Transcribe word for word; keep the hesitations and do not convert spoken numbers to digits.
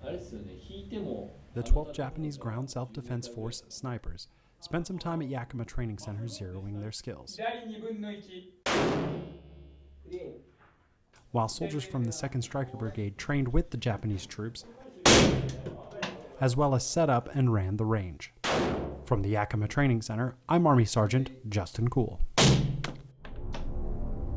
The twelfth Japanese Ground Self-Defense Force Snipers spent some time at Yakima Training Center zeroing their skills, while soldiers from the second Striker Brigade trained with the Japanese troops, as well as set up and ran the range. From the Yakima Training Center, I'm Army Sergeant Justin Kuhl.